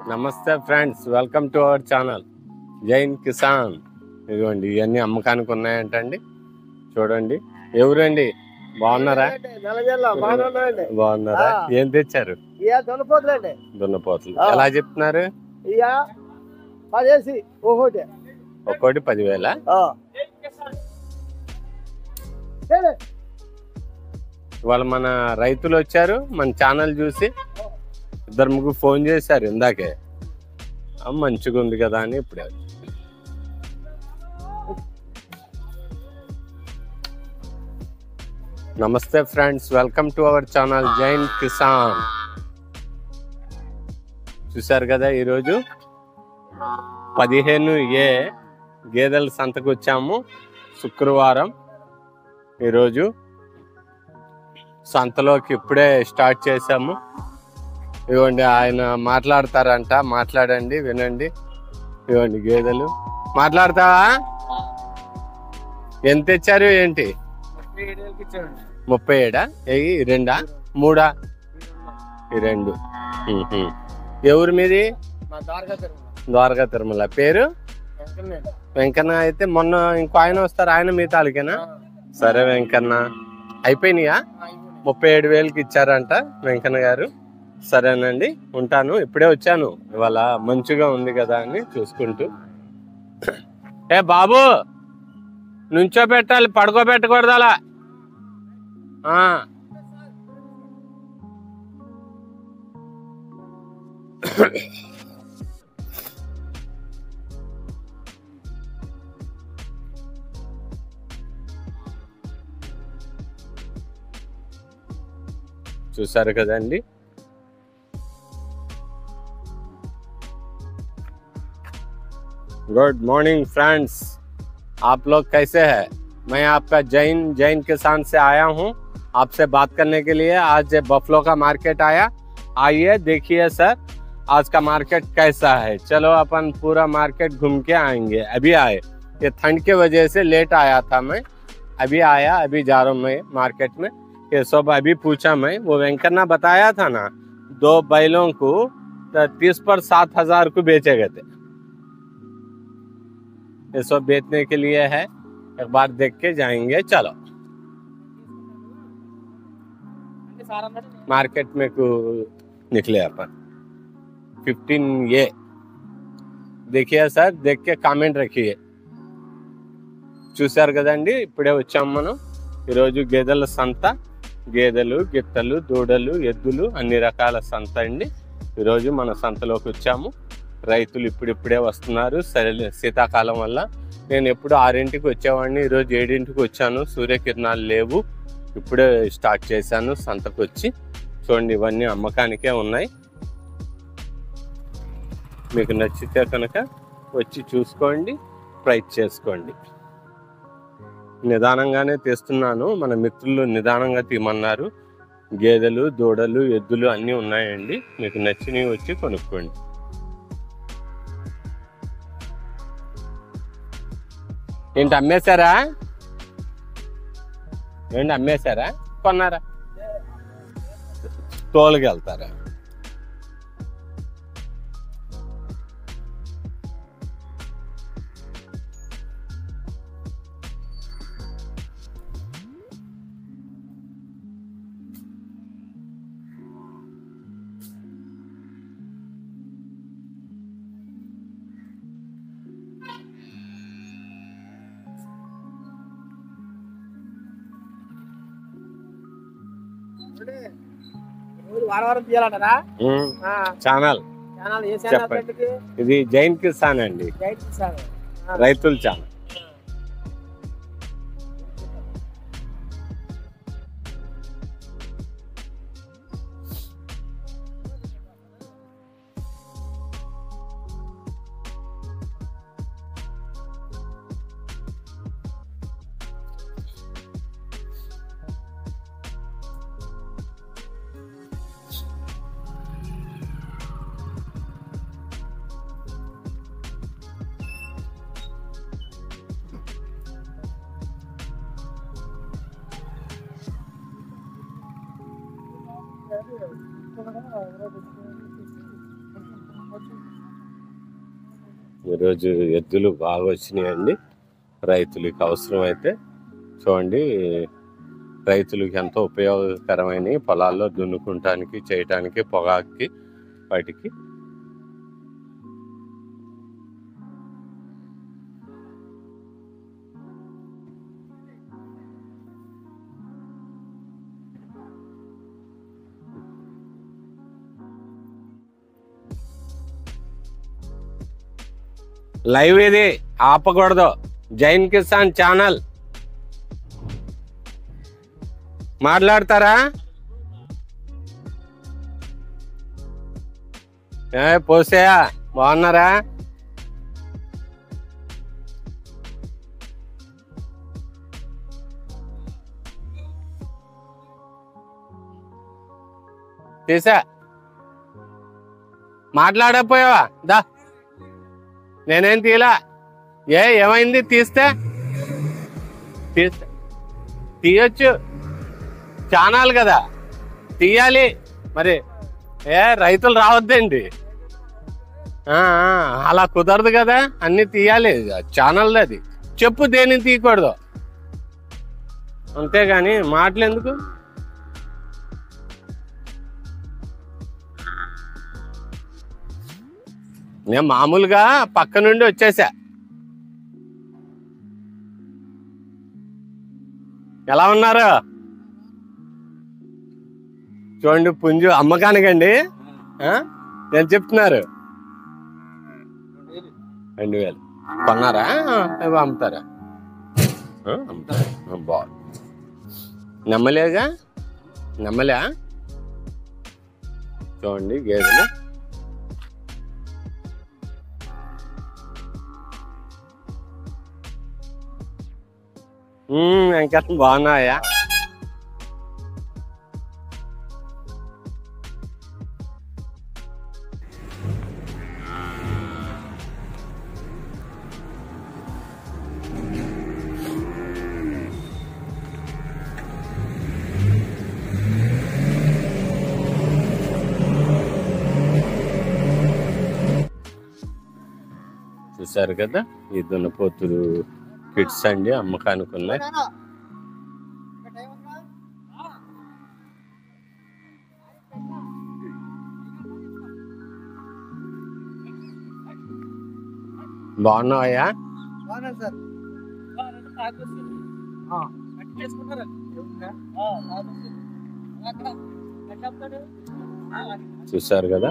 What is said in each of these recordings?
నమస్తే friends, welcome to our channel Jain Kisan. ఇదిగోండి ఇవన్నీ అమ్మకానికి ఉన్నాయంటండి. చూడండి. ఎవరండి? బాగున్నారా? బాగున్నారా? ఏం తెచ్చారు? దున్నపోతులు ఎలా చెప్తున్నారు? ఒక్కోటి 10,000. ఇవాళ మన రైతులు వచ్చారు. మన ఛానల్ చూసి 2-3 ఫోన్ చేశారు ఇందాకే. మంచిగా ఉంది కదా అని ఇప్పుడే. నమస్తే friends, welcome to our channel Jain Kisan. చూసారు కదా, ఈరోజు 15A గేదెల సంతకు వచ్చాము. శుక్రవారం. ఈరోజు సంతలోకి ఇప్పుడే స్టార్ట్ చేశాము. ఇవ్వండి, ఆయన మాట్లాడతారంట. మాట్లాడండి, వినండి. ఇవ్వండి గేదెలు. మాట్లాడతావా? ఎంత తెచ్చారు? ఏంటి? 37. ఈ 2, 3? ఈ 2. ఎవరు మీది? ద్వారకా తిరుమల. పేరు? వెంకన్న. అయితే మొన్న ఇంకో ఆయన వస్తారు, ఆయన మీ తాలూకేనా? సరే వెంకన్న. అయిపోయినాయా? 37,000కి ఇచ్చారంట వెంకన్న గారు. సరేనండి, ఉంటాను. ఇప్పుడే వచ్చాను. ఇవాళ మంచిగా ఉంది కదా అని చూసుకుంటూ. ఏ బాబు, నుంచో పెట్టాలి, పడుకోబెట్టకూడదు అలా. చూసారు కదండి. गुड मॉर्निंग फ्रेंड्स, आप लोग कैसे हैं? मैं आपका जैन किसान से आया हूं आपसे बात करने के लिए। आज बफलो का मार्केट आया। आइए देखिए सर, आज का मार्केट कैसा है। चलो अपन पूरा मार्केट घूम के आएंगे। अभी आए, ये ठंड के वजह से लेट आया था मैं। अभी आया, अभी जा रहा हूँ मैं मार्केट में। ये सब अभी पूछा मैं। वो वेंकन्ना बताया था ना, 2 बैलों को 30 पर 7,000 को बेचे गए थे। ये सब बेचने के लिए है। एक बार देख के जाएंगे। चलो मार्केट में को निकले अपन। 15A देखिए सर, देख के కామెంట్ రఖియే. చూశారు కదండి, ఇప్పుడే వచ్చాం మనం. ఈరోజు గేదెల సంత. గేదెలు, గిత్తలు, దూడలు, ఎద్దులు అన్ని రకాల సంత అండి. ఈరోజు మన సంతలోకి వచ్చాము. రైతులు ఇప్పుడిప్పుడే వస్తున్నారు. శీతాకాలం వల్ల. నేను ఎప్పుడు 6ంటికి వచ్చేవాడిని, ఈరోజు 7ంటికి వచ్చాను. సూర్యకిరణాలు లేవు. ఇప్పుడే స్టార్ట్ చేశాను సంతకు వచ్చి. చూడండి, ఇవన్నీ అమ్మకానికే ఉన్నాయి. మీకు నచ్చితే కనుక వచ్చి చూసుకోండి, ప్రైస్ చేసుకోండి. నిదానంగానే తీస్తున్నాను. మన మిత్రులు నిదానంగా తీయమన్నారు. గేదెలు, దూడలు, ఎద్దులు అన్నీ ఉన్నాయండి. మీకు నచ్చినవి వచ్చి కొనుక్కోండి. ఏంటి అమ్మేశారా? ఏంటి అమ్మేశారా? కొన్నారా? తోలుకి వెళ్తారా? వారం తీయాలంటారా? ఛానల్ చెప్పండి. ఇది జైన్ కిసాన్ అండి, రైతుల ఛానల్. ఈరోజు ఎద్దులు బాగా వచ్చినాయండి రైతులకి అవసరమైతే. చూడండి, రైతులకి ఎంతో ఉపయోగకరమైన పొలాల్లో దున్నుకుంటానికి, చేయటానికి, పొగాకి, వాటికి. లైవ్ ఇది ఆపకూడదు. జైన్ కిసాన్ ఛానల్ మాట్లాడతారా? పోసేయా, బాగున్నారా? తీసా, మాట్లాడకపోయావా? దా, నేనేం తీలా. ఏమైంది? తీస్తే తీయొచ్చు, ఛానల్ కదా, తీయాలి మరి. రైతులు రావద్దండి, అలా కుదరదు కదా, అన్ని తీయాలి. ఛానల్ అది, చెప్పు దేని తీయకూడదు, అంతేగాని మాటలు ఎందుకు? నేను మామూలుగా పక్క నుండి వచ్చేసా. ఎలా ఉన్నారు? చూడండి, పుంజు అమ్మకానికండి. నేను చెప్తున్నారు 2000 కొన్నారా? అమ్ముతారా? బాగుంది. నమ్మలేగా, నమ్మలే. చూడండి గేదెలు. ఇంకా బాగున్నాయా? చూసారు కదా, ఈ దున్నపోతులు కిట్స్ అండి, అమ్మకానికి ఉన్నాయి. బాగున్నావయ్యా? చూసారు కదా,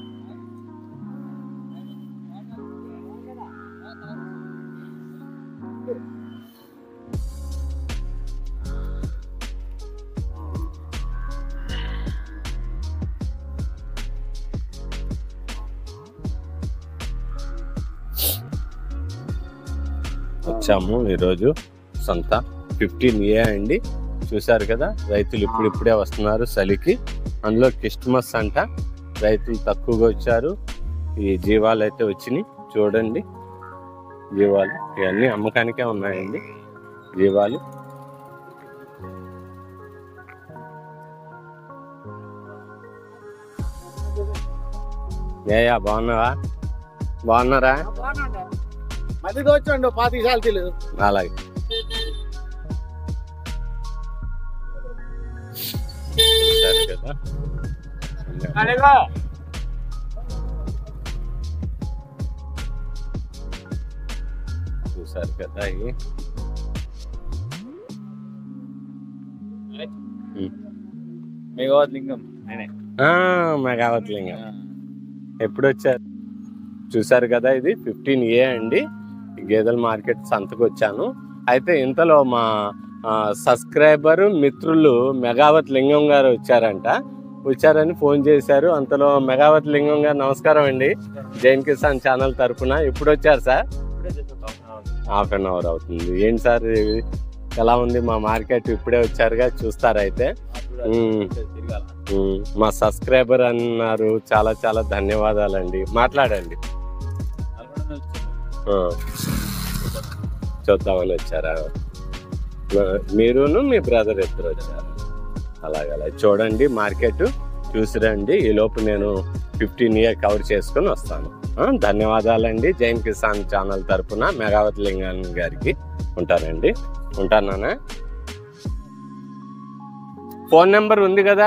వచ్చాము ఈరోజు సంత 15A అండి. చూసారు కదా, రైతులు ఇప్పుడిప్పుడే వస్తున్నారు చలికి. అందులో క్రిస్మస్ అంట, రైతులు తక్కువగా వచ్చారు. ఈ జీవాలు అయితే వచ్చినాయి, చూడండి. జీవాలు ఇవన్నీ అమ్మకానికే ఉన్నాయండి. జీవాలు ఏయా, బాగున్నావా? బాగున్నారా? మధ్యకి వచ్చండి 25 సార్లు. అలాగే. కదా, చూసారు కదా, మెగావత్ లింగం. మెగావత్ లింగం ఎప్పుడు వచ్చారు? చూసారు కదా, ఇది 15A అండి. గేదెల మార్కెట్ సంతకు వచ్చాను. అయితే ఇంతలో మా సబ్స్క్రైబర్ మిత్రులు మెగావత్ లింగం గారు వచ్చారని ఫోన్ చేశారు. అంతలో మెగావత్ లింగం గారు, నమస్కారం అండి, జైన్ కిసాన్ ఛానల్ తరఫున. ఎప్పుడు వచ్చారు సార్? హాఫ్ అన్ అవర్ అవుతుంది. ఏంటి సార్, ఎలా ఉంది మా మార్కెట్? ఇప్పుడే వచ్చారుగా, చూస్తారైతే. మా సబ్స్క్రైబర్ అన్నారు, చాలా చాలా ధన్యవాదాలండి. మాట్లాడండి. చూద్దామని వచ్చారా? మీరును మీ బ్రదర్ ఇద్దరు వచ్చారు? అలాగలా చూడండి, మార్కెట్ చూసిరండి. ఈ లోపు నేను 15A కవర్ చేసుకొని వస్తాను. ధన్యవాదాలండి. జైన్ కిసాన్ ఛానల్ తరపున మెగావతి లింగం గారికి ఉంటానండి. ఉంటానా? ఫోన్ నెంబర్ ఉంది కదా?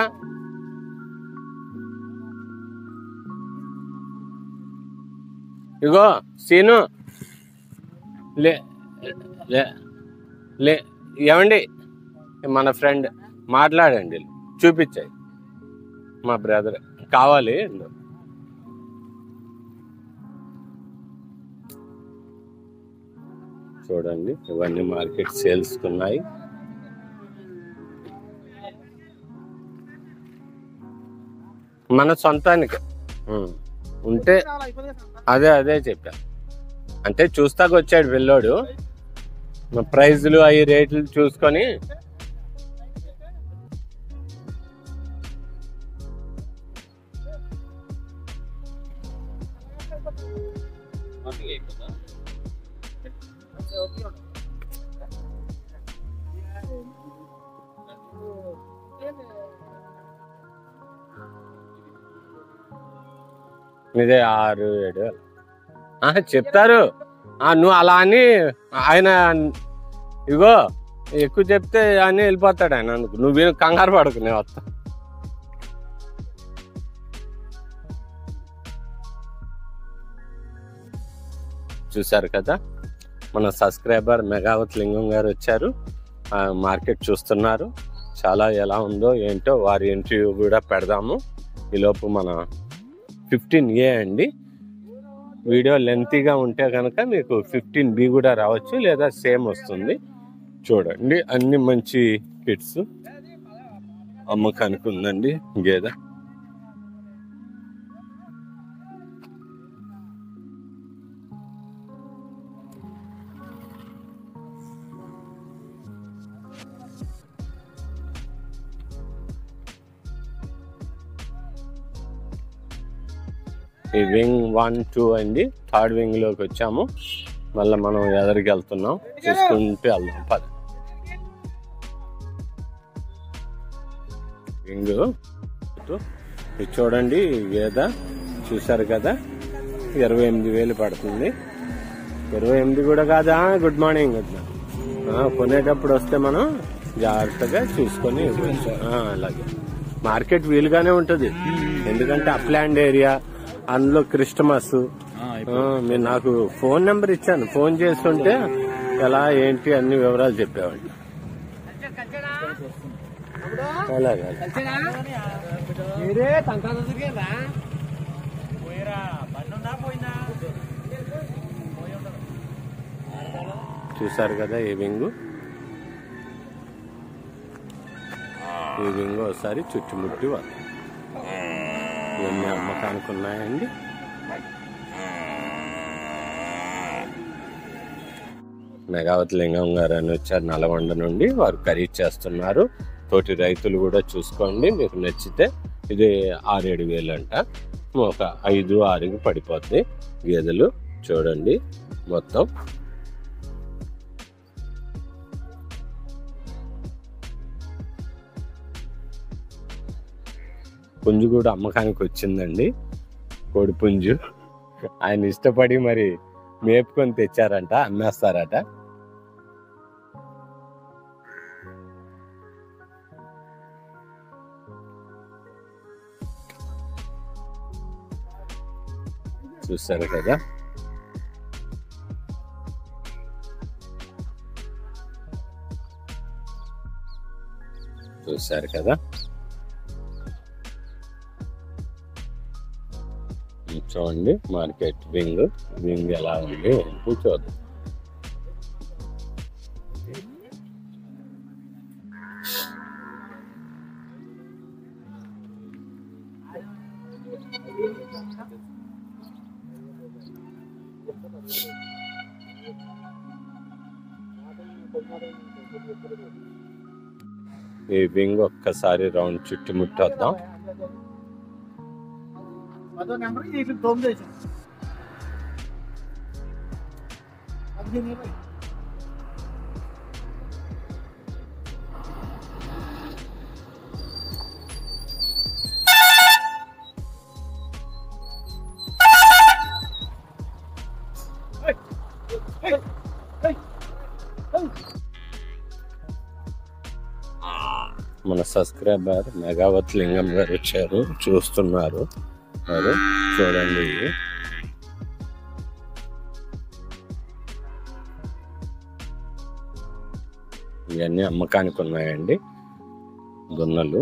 ఇగో సీను లే లే లే ఏమండి, మన ఫ్రెండ్ మాట్లాడండి, చూపించాయి. మా బ్రదర్ కావాలి. చూడండి, ఇవన్నీ మార్కెట్ సేల్స్ ఉన్నాయి. మన సొంతానికి ఉంటే అదే చెప్పా. అంటే చూస్తాకు వచ్చాడు వెళ్ళాడు, ప్రైజ్లు అవి రేట్లు చూసుకొని ఇదే 6-7 చెప్తారు. నువ్వు అలా అని ఆయన ఇగో ఎక్కువ చెప్తే అని వెళ్ళిపోతాడు ఆయన. అందుకు నువ్వు కంగారు పడకు, నేను వస్తా. చూసారు కదా, మన సబ్స్క్రైబర్ మెగావతి లింగం గారు వచ్చారు, మార్కెట్ చూస్తున్నారు. చాలా ఎలా ఉందో ఏంటో వారి ఇంటర్వ్యూ కూడా పెడదాము. ఈలోపు మన 15A అండి. వీడియో లెంతీగా ఉంటే కనుక మీకు 15B కూడా రావచ్చు, లేదా సేమ్ వస్తుంది. చూడండి, అన్ని మంచి కిట్స్ అమ్మకానికి ఉందండి. గేదె ఈ వింగ్ 1, 2 అండి. 3rd వింగ్ లోకి వచ్చాము. మళ్ళీ మనం ఎదరికి వెళ్తున్నాం, చూసుకుంటూ వెళ్దాం. పద వింగ్ ఇది చూడండి. గేదె చూసారు కదా, 28,000 పడుతుంది. 28 కూడా కాదా? Good morning. కొనేటప్పుడు వస్తే మనం జాగ్రత్తగా చూసుకొని అలాగే మార్కెట్ వీలుగానే ఉంటుంది. ఎందుకంటే అప్లాండ్ ఏరియా, అందులో క్రిస్టమస్. మీరు నాకు ఫోన్ నెంబర్ ఇచ్చాను, ఫోన్ చేస్తుంటే ఎలా ఏంటి అన్ని వివరాలు చెప్పేవాడిని. అలాగే చూసారు కదా ఈ వింగు. ఈ వింగు ఒకసారి చుట్టుముట్టి వాళ్ళు ఇవన్నీ అమ్మకానికి ఉన్నాయండి. మెగావతి లింగం గారు అని వచ్చారు నల్గొండ నుండి. వారు ఖరీదు చేస్తున్నారు. తోటి రైతులు కూడా చూసుకోండి, మీకు నచ్చితే. ఇది 6-7 వేలు అంట. ఒక 5-6కి పడిపోద్ది గేదెలు. చూడండి మొత్తం. పుంజు కూడా అమ్మకానికి వచ్చిందండి, కోడి పుంజు. ఆయన ఇష్టపడి మరి మేపుకొని తెచ్చారంట, అమ్మేస్తారట. చూస్తారు కదా, చూసారు కదా. చూడండి మార్కెట్ వింగ్ ఎలా ఉంది చూద్దాం. ఈ వింగ్ ఒక్కసారి రౌండ్ చుట్టుముట్టి వద్దాం. మన సబ్స్క్రైబర్ మెగావత్ లింగం గారు వచ్చారు, చూస్తున్నారు. మరి చూడండి, ఇవన్నీ అమ్మకానికి ఉన్నాయండి దున్నలు.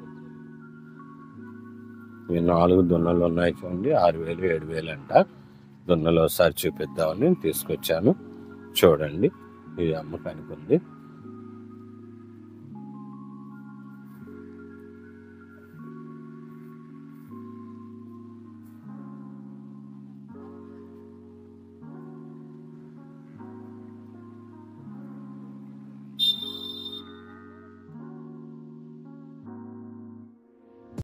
ఇవి 4 దున్నలు ఉన్నాయి చూడండి. 6,000 7,000 అంట. దున్నలు ఒకసారి చూపిద్దామని తీసుకొచ్చాను. చూడండి, ఇది అమ్మకానికి ఉంది.